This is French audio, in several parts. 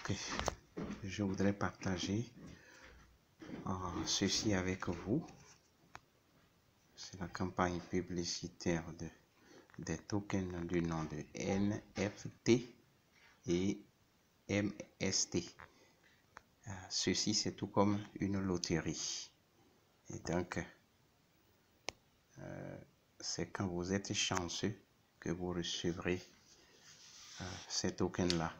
Donc, je voudrais partager ceci avec vous. C'est la campagne publicitaire des tokens du nom de NFT et MST. Ceci, c'est tout comme une loterie. Et donc, c'est quand vous êtes chanceux que vous recevrez ces tokens-là.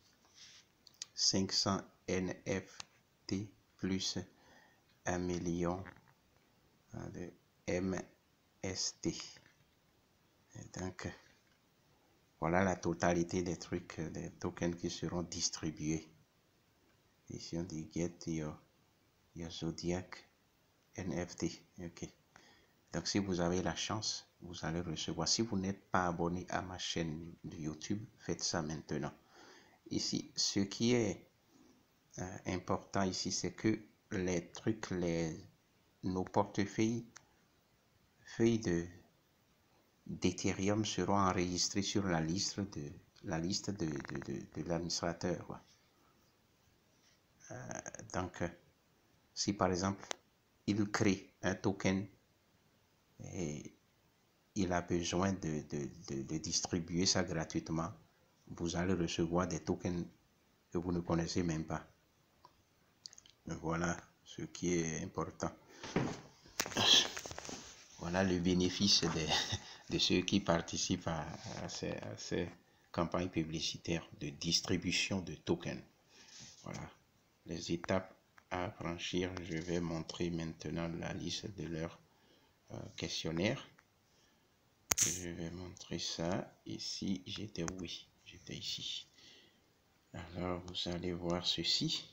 500 NFT plus 1 million de MST. Et donc, voilà la totalité des trucs, des tokens qui seront distribués. Ici, on dit Get your Zodiac NFT. Ok. Donc, si vous avez la chance, vous allez recevoir. Si vous n'êtes pas abonné à ma chaîne de YouTube, faites ça maintenant. Ici, ce qui est important ici, c'est que les trucs, nos portefeuilles d'Ethereum seront enregistrés sur la liste de l'administrateur. Donc, si par exemple, il crée un token et il a besoin de distribuer ça gratuitement, vous allez recevoir des tokens que vous ne connaissez même pas. Voilà ce qui est important. Voilà le bénéfice de ceux qui participent à ces campagnes publicitaires de distribution de tokens. Voilà les étapes à franchir. Je vais montrer maintenant la liste de leurs questionnaires. Je vais montrer ça ici. J'étais ici. Alors vous allez voir ceci.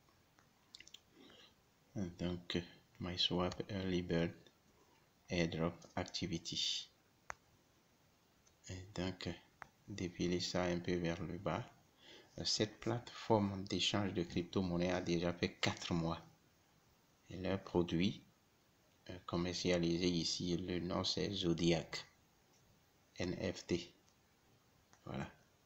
Donc MySwap Early Bird Airdrop Activity. Et donc dépiler ça un peu vers le bas. Cette plateforme d'échange de crypto-monnaies a déjà fait 4 mois. Et leur produit commercialisé ici, le nom c'est Zodiac NFT. Voilà.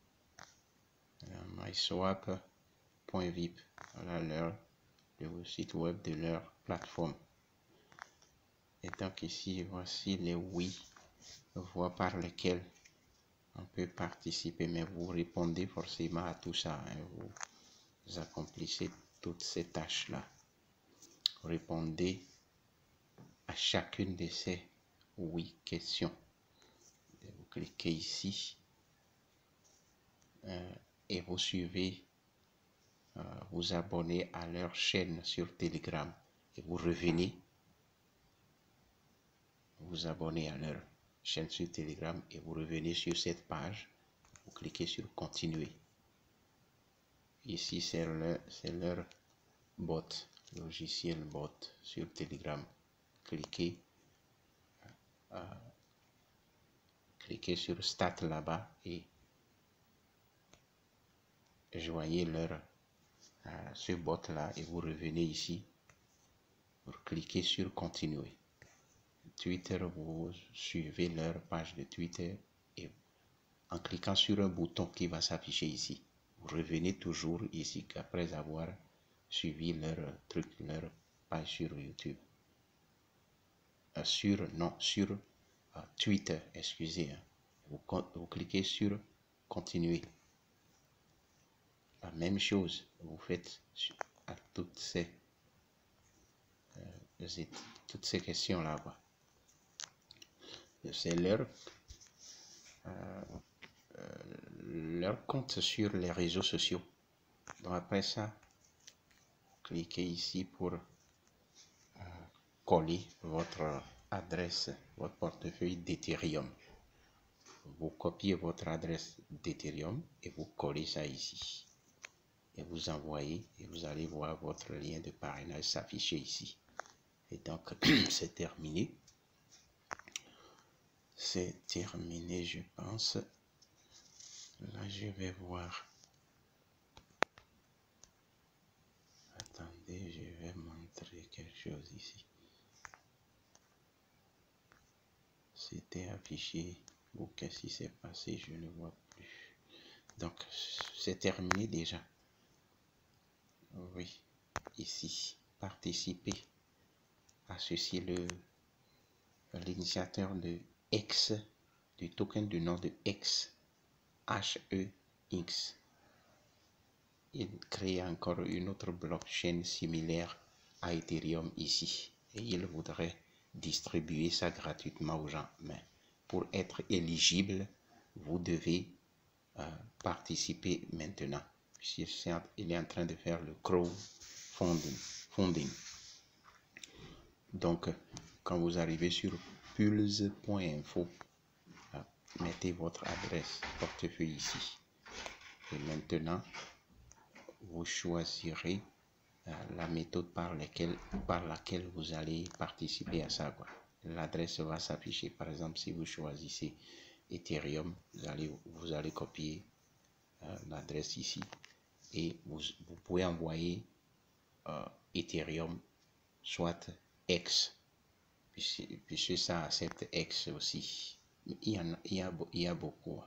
MySwap.vip. Voilà le site web de leur plateforme. Et donc ici, voici les voies par lesquelles on peut participer, mais vous répondez forcément à tout ça. Hein. Vous accomplissez toutes ces tâches-là. Répondez à chacune de ces questions. Vous cliquez ici et vous suivez, vous abonnez à leur chaîne sur Telegram et vous revenez, vous abonnez à leur chaîne sur Telegram et vous revenez sur cette page, vous cliquez sur continuer. Ici c'est leur bot, logiciel bot sur Telegram. Cliquez sur Start là-bas et joignez ce bot là et vous revenez ici pour cliquer sur continuer. Twitter, vous suivez leur page de Twitter et en cliquant sur un bouton qui va s'afficher ici, vous revenez toujours ici après avoir suivi leur page sur YouTube. Sur Twitter, excusez. Vous cliquez sur continuer. La même chose, vous faites à toutes ces questions-là. C'est leur compte sur les réseaux sociaux. Donc après ça, cliquez ici pour coller votre adresse, votre portefeuille d'Ethereum. Vous copiez votre adresse d'Ethereum et vous collez ça ici. Et vous envoyez et vous allez voir votre lien de parrainage s'afficher ici. Et donc, c'est terminé. C'est terminé, je pense. Là, je vais voir. Attendez, je vais montrer quelque chose ici. C'était affiché. Ou qu'est-ce qui s'est passé? Je ne vois plus. Donc, c'est terminé déjà. Oui, ici, participer, associer l'initiateur de X, du token du nom de X, HEX. Il crée encore une autre blockchain similaire à Ethereum ici. Et il voudrait distribuer ça gratuitement aux gens. Mais pour être éligible, vous devez participer maintenant. Il est en train de faire le crowdfunding. Donc, quand vous arrivez sur pulse.info, mettez votre adresse portefeuille ici. Et maintenant, vous choisirez la méthode par laquelle vous allez participer à ça. L'adresse va s'afficher. Par exemple, si vous choisissez Ethereum, vous allez copier l'adresse ici et vous pouvez envoyer Ethereum, soit X, puisque ça accepte X aussi. Il y a beaucoup.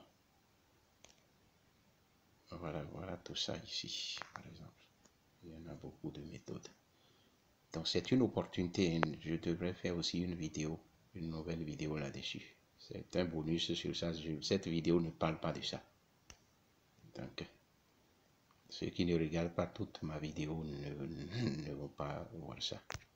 Voilà tout ça ici, par exemple. Il y en a beaucoup de méthodes. Donc c'est une opportunité. Je devrais faire aussi une nouvelle vidéo là-dessus. C'est un bonus sur ça. Cette vidéo ne parle pas de ça. Donc, ceux qui ne regardent pas toute ma vidéo ne vont pas voir ça.